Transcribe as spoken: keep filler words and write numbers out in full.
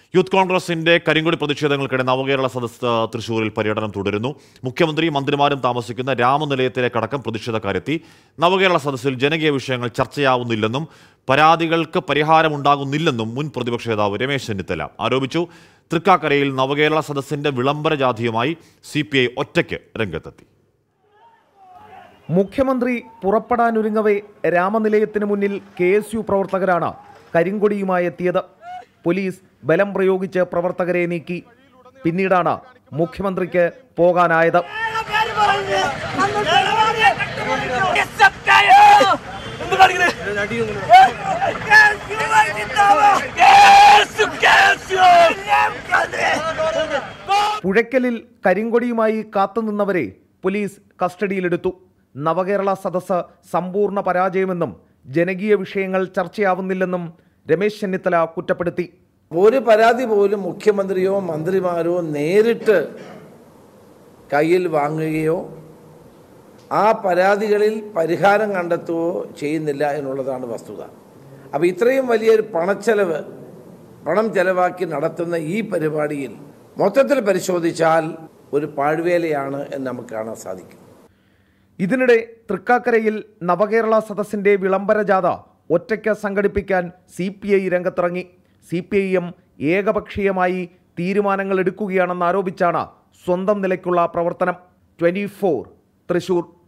Youth കോൺഗ്രസിന്റെ കരിങ്കൊടി പ്രതിഷേധങ്ങൾക്കിടെ നവകേരള സദസ്സ് തൃശൂരിൽ പര്യടനം തുടരുന്നു. മുഖ്യമന്ത്രി മന്ത്രിമാരും താമസിക്കുന്ന രാമനിലയത്തിലേക്കടക്കം പ്രതിഷേധക്കാരെത്തി. നവകേരള സദസ്സിൽ ജനകീയ വിഷയങ്ങൾ ചർച്ചയാവുന്നില്ലെന്നും പരാതികൾക്ക് പരിഹാരമുണ്ടാകുന്നില്ലെന്നും മുൻ പ്രതിപക്ഷ നേതാവ് രമേശ് ചെന്നിത്തല ആരോപിച്ചു. തൃക്കാക്കരയിൽ നവകേരള സദസ്സിന്റെ വിളംബര ജാഥയുമായി സി പി ഐ ഒറ്റയ്ക്ക് രംഗത്തെത്തി. മുഖ്യമന്ത്രി പുറപ്പെടാനൊരുങ്ങവേ രാമനിലയത്തിന് മുന്നിൽ കെ എസ് യു പ്രവർത്തകരാണ് കരിങ്കൊടിയുമായി എത്തിയത്. പോലീസ് ബലം പ്രയോഗിച്ച് പ്രവർത്തകരെ നീക്കി. പിന്നീടാണ് മുഖ്യമന്ത്രിക്ക് പോകാനായത്. പുഴയ്ക്കലിൽ കരിങ്കൊടിയുമായി കാത്തുനിന്നവരെ പോലീസ് കസ്റ്റഡിയിലെടുത്തു. നവകേരള സദസ്സ് സമ്പൂർണ്ണ പരാജയമെന്നും ജനകീയ വിഷയങ്ങൾ ചർച്ചയാവുന്നില്ലെന്നും രമേശ് ചെന്നിത്തല കുറ്റപ്പെടുത്തി. ഒരു പരാതി പോലും മുഖ്യമന്ത്രിയോ മന്ത്രിമാരോ നേരിട്ട് കയ്യിൽ വാങ്ങുകയോ ആ പരാതികളിൽ പരിഹാരം കണ്ടെത്തുകയോ ചെയ്യുന്നില്ല എന്നുള്ളതാണ് വസ്തുത. അപ്പോൾ ഇത്രയും വലിയൊരു പണച്ചെലവ് പണം ചെലവാക്കി നടത്തുന്ന ഈ പരിപാടിയിൽ മൊത്തത്തിൽ പരിശോധിച്ചാൽ ഒരു പാഴ്വേലയാണ് എന്ന് നമുക്ക് കാണാൻ സാധിക്കും. ഇതിനിടെ തൃക്കാക്കരയിൽ നവകേരള സദസ്സിന്റെ വിളംബര ജാഥ ഒറ്റയ്ക്ക് സംഘടിപ്പിക്കാൻ സി പി ഐ രംഗത്തിറങ്ങി. സി പി ഐ എം ഏകപക്ഷീയമായി തീരുമാനങ്ങൾ എടുക്കുകയാണെന്ന് ആരോപിച്ചാണ് സ്വന്തം നിലയ്ക്കുള്ള പ്രവർത്തനം. Twenty four Thrissur.